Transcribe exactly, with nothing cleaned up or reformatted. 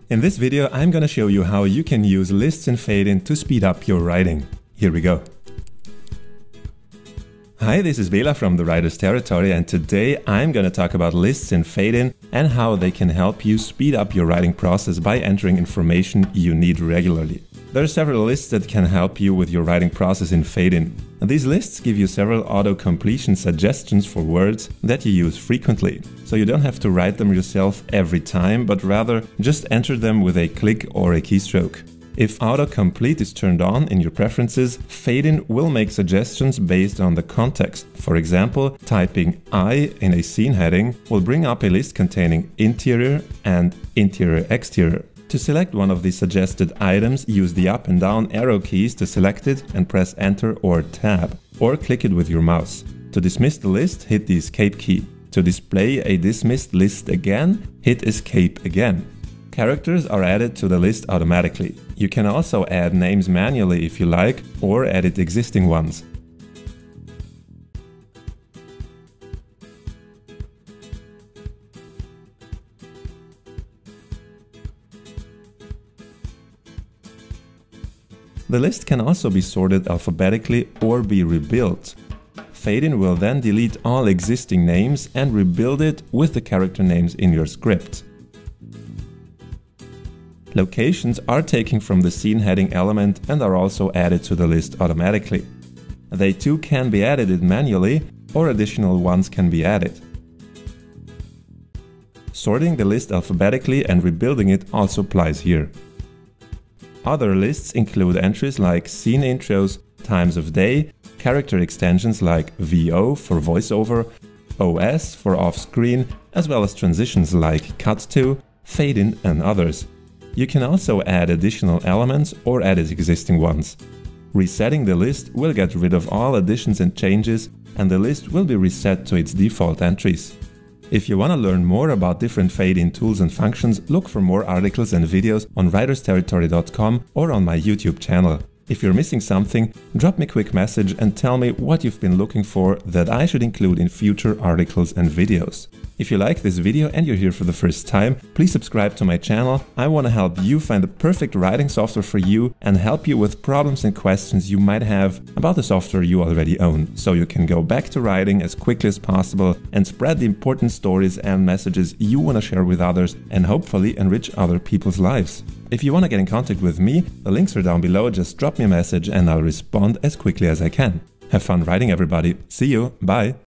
In this video, I'm gonna show you how you can use lists and fade-in to speed up your writing. Here we go. Hi, this is Bela from the Writer's Territory, and today I'm gonna talk about lists and fade-in and how they can help you speed up your writing process by entering information you need regularly. There are several lists that can help you with your writing process in fade-in. And these lists give you several auto-completion suggestions for words that you use frequently. So you don't have to write them yourself every time, but rather just enter them with a click or a keystroke. If autocomplete is turned on in your preferences, fade-in will make suggestions based on the context. For example, typing I in a scene heading will bring up a list containing interior and interior-exterior. To select one of the suggested items, use the up and down arrow keys to select it and press Enter or Tab, or click it with your mouse. To dismiss the list, hit the Escape key. To display a dismissed list again, hit Escape again. Characters are added to the list automatically. You can also add names manually if you like, or edit existing ones. The list can also be sorted alphabetically or be rebuilt. Fade-in will then delete all existing names and rebuild it with the character names in your script. Locations are taken from the scene heading element and are also added to the list automatically. They too can be edited manually, or additional ones can be added. Sorting the list alphabetically and rebuilding it also applies here. Other lists include entries like scene intros, times of day, character extensions like V O for voiceover, O S for off-screen, as well as transitions like cut to, fade-in and others. You can also add additional elements or edit existing ones. Resetting the list will get rid of all additions and changes, and the list will be reset to its default entries. If you want to learn more about different fade-in tools and functions, look for more articles and videos on writers territory dot com or on my YouTube channel. If you're missing something, drop me a quick message and tell me what you've been looking for that I should include in future articles and videos. If you like this video and you're here for the first time, please subscribe to my channel. I want to help you find the perfect writing software for you and help you with problems and questions you might have about the software you already own, so you can go back to writing as quickly as possible and spread the important stories and messages you want to share with others and hopefully enrich other people's lives. If you want to get in contact with me, the links are down below. Just drop me a message and I'll respond as quickly as I can. Have fun writing, everybody. See you. Bye.